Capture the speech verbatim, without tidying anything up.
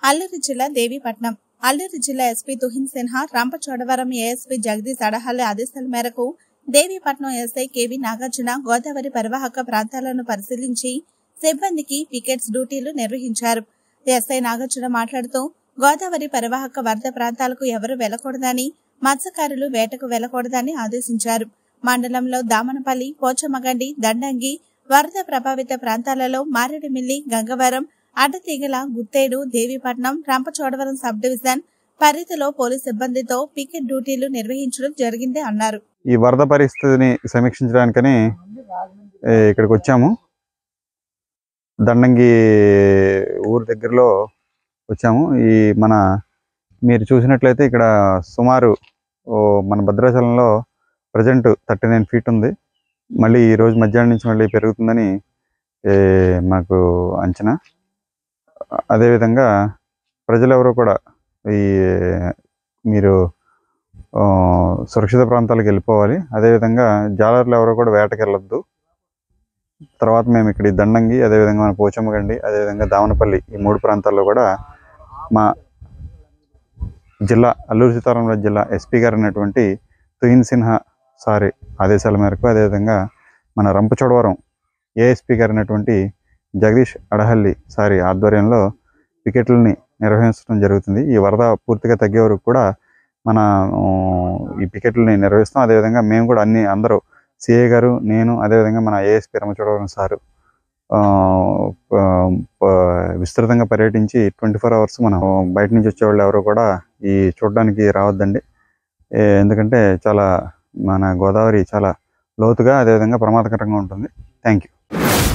అల్లూరు జిల్లా దేవీపట్నం. అల్లూరు జిల్లా SP Tuhin Sinha, Rampachodavaram ASP Jagadish Adahalli ఆదేశాల మేరకు దేవీపట్నం ఎస్ఐ కేవీ నాగార్జున గోదావరి పరివాహక ప్రాంతాలను పరిశీలించి సిబ్బందికి పికెట్స్ డ్యూటీలు నిర్వహించారు. ఎస్ఐ నాగార్జున మాట్లాడుతూ గోదావరి పరివాహక వరద ప్రాంతాలకు ఎవరూ వెళ్లకూడదని, మత్స్యకారులు వేటకు వెళ్లకూడదని ఆదేశించారు. మండలంలో దామనపల్లి, పోచమ్మగండి, దండంగి వరద ప్రభావిత ప్రాంతాలలో మారేడుమిల్లి, గంగవరం, అడ్డతీగల, గుత్తేడు, దేవీపట్నం, రంపచోడవరం సబ్ డివిజన్ పరిధిలో పోలీస్ సిబ్బందితో పికెట్ డ్యూటీలు నిర్వహించడం జరిగింది అన్నారు. ఈ వరద పరిస్థితిని సమీక్షించడానికని ఇక్కడికి వచ్చాము. దండంగి ఊరు దగ్గరలో వచ్చాము. ఈ మన మీరు చూసినట్లయితే ఇక్కడ సుమారు మన భద్రాచలంలో ప్రజెంట్ థర్టీ నైన్ ఫీట్ ఉంది. మళ్ళీ ఈరోజు మధ్యాహ్నం నుంచి మళ్ళీ పెరుగుతుందని మాకు అంచనా. అదేవిధంగా ప్రజలెవరూ కూడా ఈ మీరు సురక్షిత ప్రాంతాలకు వెళ్ళిపోవాలి. అదేవిధంగా జాలర్లు ఎవరో కూడా వేటకి వెళ్ళొద్దు. తర్వాత మేము ఇక్కడ దండంగి, అదేవిధంగా మన పోచమ్మగండి, అదేవిధంగా దామనపల్లి ఈ మూడు ప్రాంతాల్లో కూడా మా జిల్లా అల్లూరు సీతారామరాజు జిల్లా ఎస్పీ గారు అయినటువంటి తుహిన్ సిన్హా సారి ఆదేశాల మేరకు, అదేవిధంగా మన రంపచోడవరం ఏఎస్పీ గారు అయినటువంటి జగదీష్ అడహల్లి సారి ఆధ్వర్యంలో పికెట్లని నిర్వహించడం జరుగుతుంది. ఈ వరద పూర్తిగా తగ్గే వరకు కూడా మన ఈ పికెట్లని నిర్వహిస్తాం. అదేవిధంగా మేము కూడా అన్ని అందరూ సిఐ గారు, నేను, అదేవిధంగా మన ఏఎస్పీ రంపచోడవరం సారు విస్తృతంగా పర్యటించి ట్వంటీ ఫోర్ అవర్స్ మనం బయట నుంచి వచ్చేవాళ్ళు ఎవరు కూడా ఈ చూడడానికి రావద్దండి. ఎందుకంటే చాలా మన గోదావరి చాలా లోతుగా, అదేవిధంగా ప్రమాదకరంగా ఉంటుంది. Thank you.